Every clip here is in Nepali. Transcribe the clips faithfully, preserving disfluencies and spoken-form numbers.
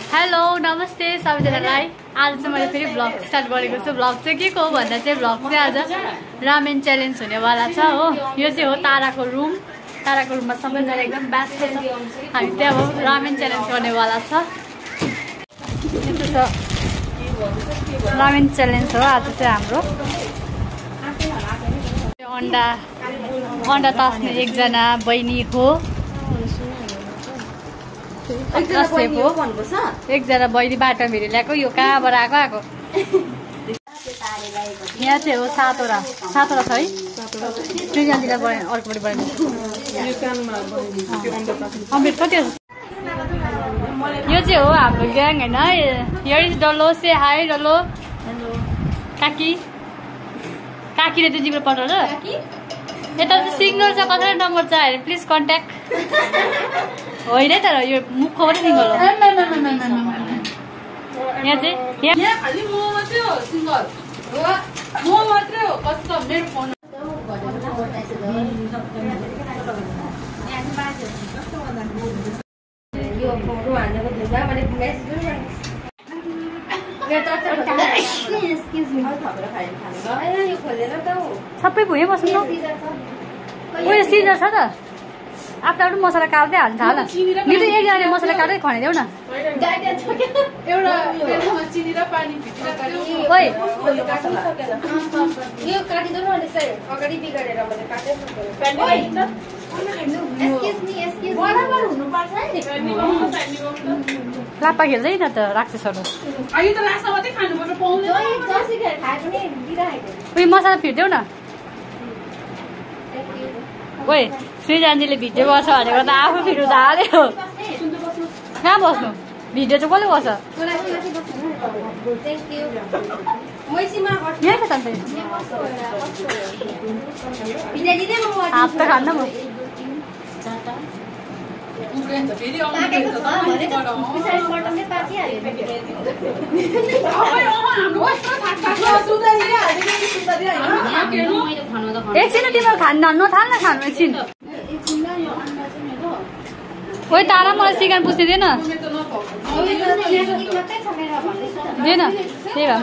हेलो नमस्ते सबैजनालाई। आज चाहिँ मैले फेरि ब्लग स्टार्ट गरेको छु। ब्लग चाहिँ के को हो भन्दा चाहिँ ब्लग चाहिँ आज रामेन च्यालेन्ज हुनेवाला छ हो। यो चाहिँ हो ताराको रुम। ताराको रुममा सबैजना एकदम व्यस्त छ। हामी चाहिँ अब रामेन च्यालेन्ज गर्नेवाला छ। यस्तो छ रामेन च्यालेन्ज हो आज चाहिँ हाम्रो। अन्डा अन्डा तास्ने एकजना बहिनी हो। एकजना बहिनी बाटो भेरी ल्याएको। यो कहाँबाट आएको आएको यहाँ चाहिँ हो सातवटा सातवटा छ है। सृजनजीलाई बना अर्कोपट्टि बना अमृत कति हो। यो चाहिँ हो हाम्रो ग्याङ होइन। हियर इज डल्लो से हाई डल्लो काकी काकीले चाहिँ जिब्रो पठाउनु। यता चाहिँ सिग्नल छ कतिवटा नम्बर छ अरे प्लिज कन्ट्याक्ट होइन तर यो मुखको पनि सिङ्गल हो। यहाँ चाहिँ यहाँ खालि म मात्रै हो सिङ्गल म मात्रै हो कस्तो मेरो फोन यो फोटो हानेको दिनमा मैले मेसेज सबै भुइँ बस्नु न। उयो सिजर छ त आफ्नो आफ्नो मसला काट्दै हाल्नु थाल। मेरो त एकजनाले मसला काट्दै खनाइदेऊ न। लाप्पा खेल्छ नि त राक्षसहरू। उयो मसला फिट्देऊ न। ओइ सृजनजीले भिडियो गर्छ भनेको त आफू भिडियो त हाल्यो। कहाँ बस्नु भिडियो चाहिँ कसले गर्छ। हात त खान्न म। एकछिन तिम्रो खान्न नथाल्न खानु एकछिन। ओइ तारा मलाई सिकान पुछ्दै थिएन दिएन त्यही भए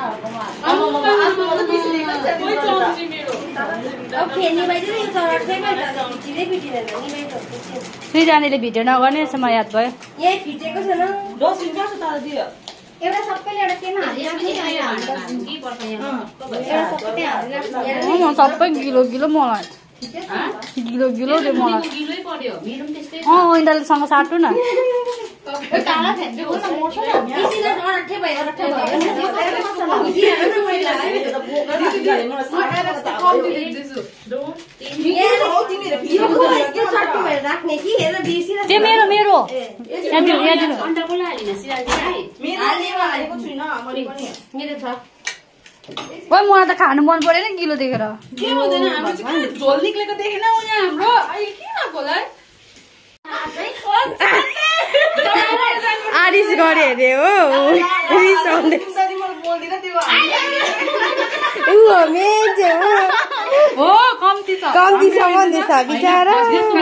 सृजनाले भिडियो नगर्ने यसमा याद भयो। सबै गिलो गिलो मलाई गिलो गिलो दे मलाई। अँ इन्दालेसँग साट्नु न। त्यो मेरो मेरो ओइ मलाई त खानु मन परेन गिलो देखेर। झोल निक्लेको देखेन हाम्रो आरिस गरे अरे हो हो कम्ती छ कम्ती छ भन्दैछ बिचारा।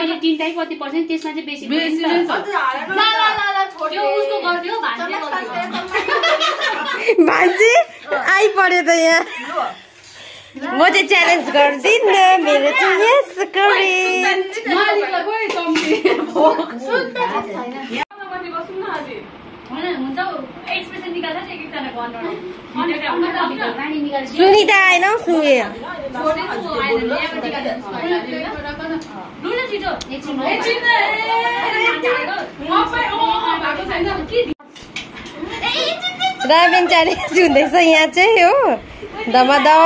भान्जी आइपऱ्यो त यहाँ। म चाहिँ च्यालेन्ज गर्दिन मेरो चाहिँ यस गरे। सुनिता आएन सुने रामेन च्यालेन्ज हुँदैछ यहाँ चाहिँ हो धमाधम।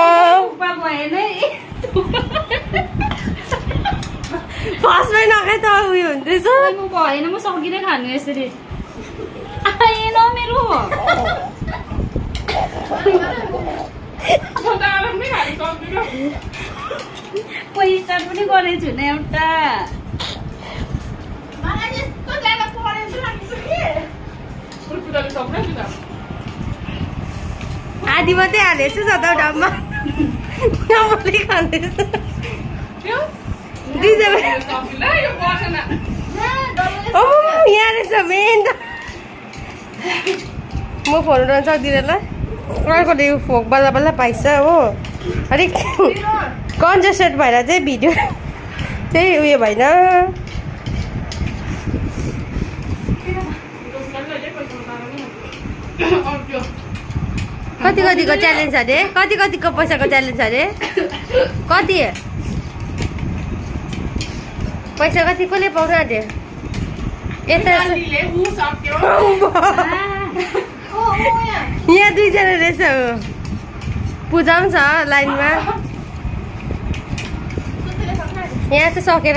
फर्स्टमै नखाइ त उयो हुँदैछ भएन म सकिँदै खानु यसरी आएन मेरो। पैसा पनि गरेको छु न एउटा आधी मात्रै हालेछु सता डब्बा नमले खाँदैछ। यहाँ रहेछ मेन म फोन उठाउन सक्दिनँ ल अर्कोले फोक बल्ल बल्ल पाइन्छ हो अलिक कन्जेस्टेड भएर चाहिँ भिडियो चाहिँ उयो भएन कति कतिको च्यालेन्ज अरे कति कतिको पैसाको च्यालेन्ज अरे कति पैसा कति कसले पाउनु अरे यता यहाँ दुईजना रहेछ पूजा पनि छ लाइनमा यहाँ चाहिँ सकेर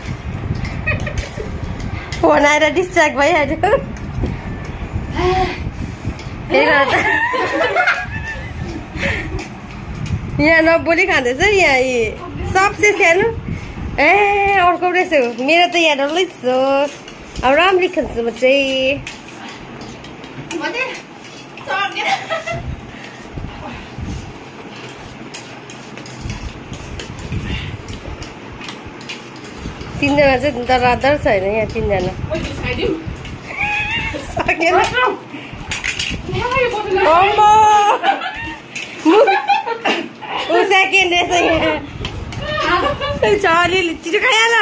फोन आएर डिस्ट्र्याक्ट भइहाल्यो यहाँ नबोली खाँदैछ यहाँ सबसे सानो ए अर्को रहेछ मेरो त यहाँ डल्लै छ अब राम्ररी खान्छु म चाहिँ तिनजना चाहिँ तर अदर छैन यहाँ तिनजना सकेन ऊ सेकेन्ड रहेछ यहाँ अलिअलि छिटो खाइहाल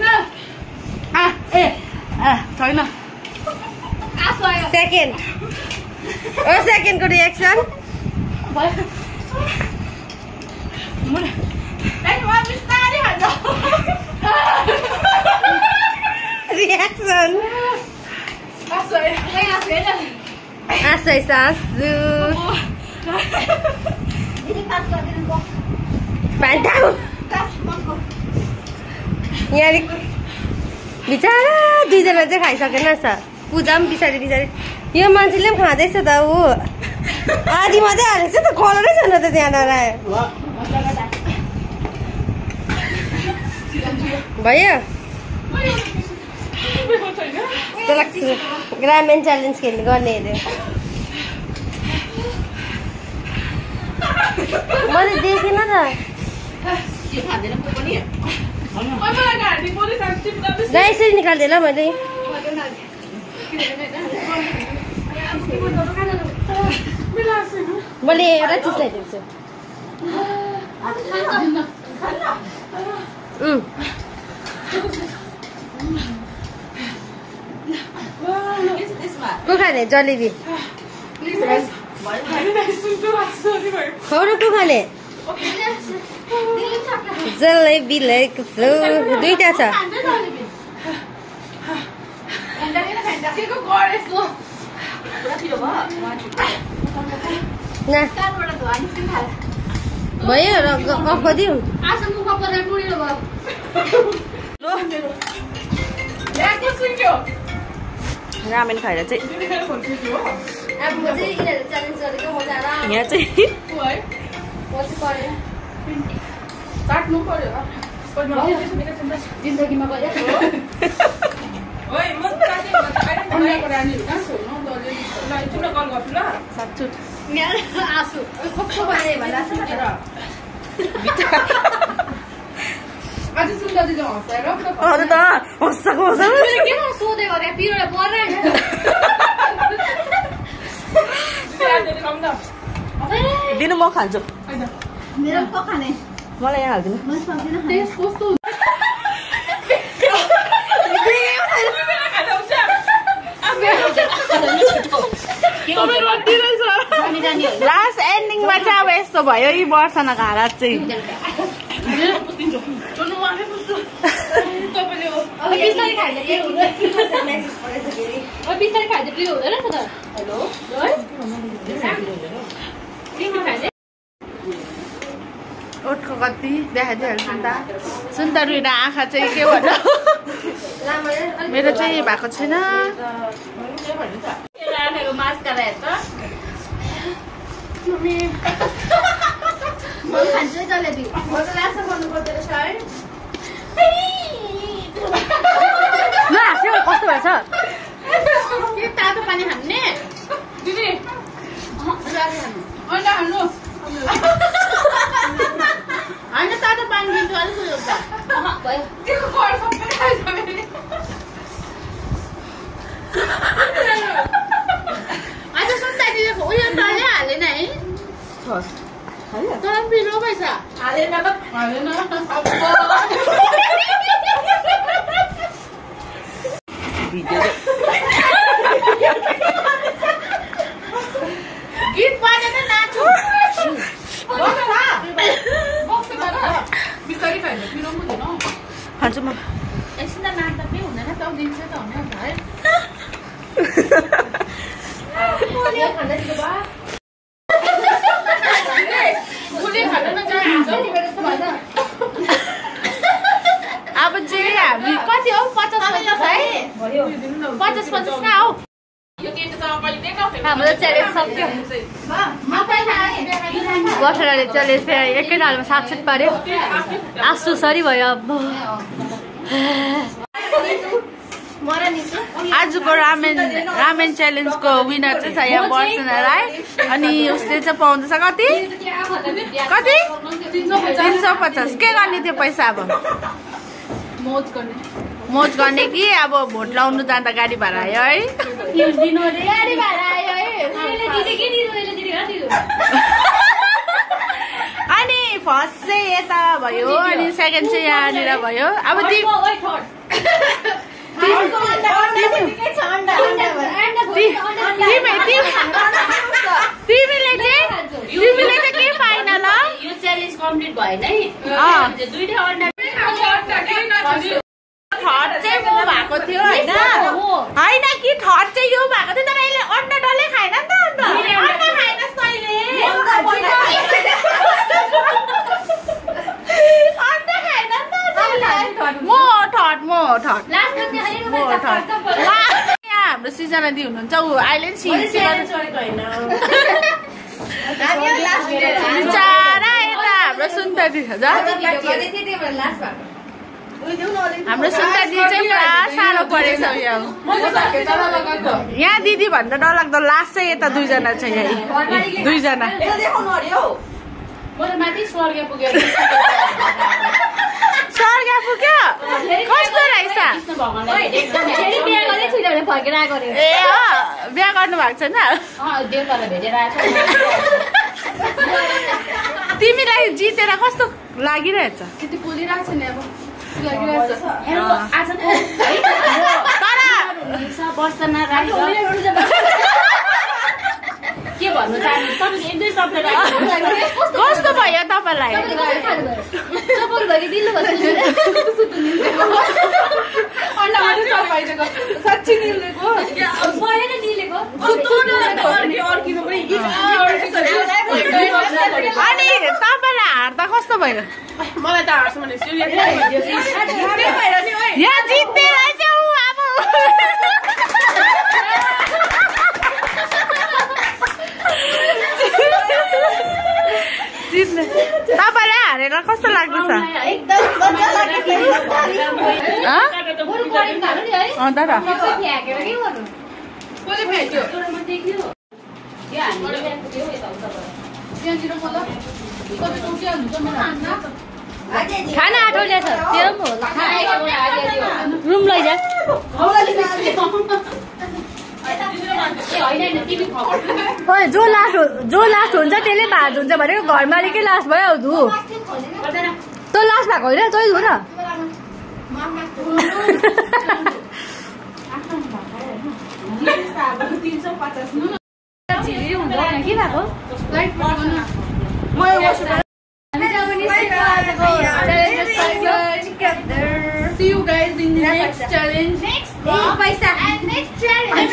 सेकेन्ड ओ सेकेन्डको रिएक्सन रिएक्सन आसै सासु यहाँ बिचरा दुईजना चाहिँ खाइसकेन छ पूजा पनि पछाडि पछाडि यो मान्छेले पनि खाँदैछ त ऊ आधी मात्रै हालेको छ त कलरै छैन त त्यहाँ नरायो भयो ग्रामीण च्यालेन्ज खेल्ने गर्ने अरे मैले देखिनँ त यसरी निकाल्दै ल मैले मैले एउटा चिज ल्याइदिएको छु को खाने जलेबी खौरो को खाने जलेबी ल्याएको छु दुईटा छ भयो र गफ गरिदिउँ रामेन खाएर चाहिँ यहाँ चाहिँ जिन्दगीमा दिनु म खान्छु मलाई यहाँ हाल्दिनु लास्ट एन्डिङमा चाहिँ अब यस्तो भयो यी वर्षनाको हालत चाहिँ ओठको कति देखाइदिइहाल्छु नि त सुन त रुइन आँखा चाहिँ के भन्नु मेरो चाहिँ भएको छैन कस्तो भएछ तातो पानी खाने दिदी होइन तातो पानी दिन्छु अलिक दिनु पैसा हालेन त हालेन गीत बजेर नाच्छु बिस्तारै खाइदिनु पिरो पनि हुँदैन खान्छु म एकछिन त नाच्दा के हुँदैन त दिन्छ त हुने भाइ मोले खाना दिनु बा मोले खाना नजाए अब चाहिँ हामी कति हो पचास पचास है पचास पचास कहाँ हो हाम्रो च्यालेन्ज सक्यो बसेरले च्यालेन्ज फेरि एकै तालमा सात सुट पार्यो आसु सरी भयो अब आजको रामेन रामेन च्यालेन्जको विनर चाहिँ छ यहाँ पर्सना राई अनि उसले चाहिँ पाउँदैछ कति कति तिन सौ पचास के गर्ने त्यो पैसा अब मोज गर्ने मोज गर्ने कि अब भोट लाउनु जाँदा गाडी भाडा आयो है गाडी भाडा आयो है अनि फर्स्ट चाहिँ यता भयो अनि सेकेन्ड चाहिँ यहाँनिर भयो अब तिमीले चाहिँ तिमीले चाहिँ के पाइन ल यो च्यालेन्ज कम्प्लिट भएन है दुईटा अन्डा थर्ड चाहिँ म भएको थियो होइन होइन कि थर्ड चाहिँ यो भएको थियो तर अहिले अन्डा डल्लै खाएन नि त अन्डा अन्डा खाएनस् तैँले अन्डा खाएन नि त म थर्ड म थर्ड म थर्ड यहाँ हाम्रो सिजना दी हुनुहुन्छ ऊ अहिले नि बिचारा यता हाम्रो सुन्तरी हाम्रो सुन्तरी चाहिँ पुरा साह्रो परेछ यहाँ दिदी भन्दा डरलाग्दो लास्ट चाहिँ यता दुईजना छ यहाँ दुईजना स्वर्ग पुग्यो कस्तो रहेछ ए बिहा गर्नु भएको छैन तिमीलाई जितेर कस्तो लागिरहेछ के भन्नु चाहनुहुन्छ एक दुई शब्द कस्तो भयो तपाईलाई अनि तपाईँलाई हार्दा कस्तो भयो मलाई त हार्छ भने यहाँ जित्ने रहेछ ऊ अब जित्ने तपाईँलाई हारेर कस्तो लाग्दैछ खाना आठौले छ तेरो पनि रुम लैजा जो लास्ट जो लास्ट हुन्छ त्यसले भात हुन्छ भनेको घर मालिकै लास्ट भयो हौ धु तँ लास्ट भएको होइन तै धु न के भएको See you guys in the next challenge. Next paisa. And next challenge.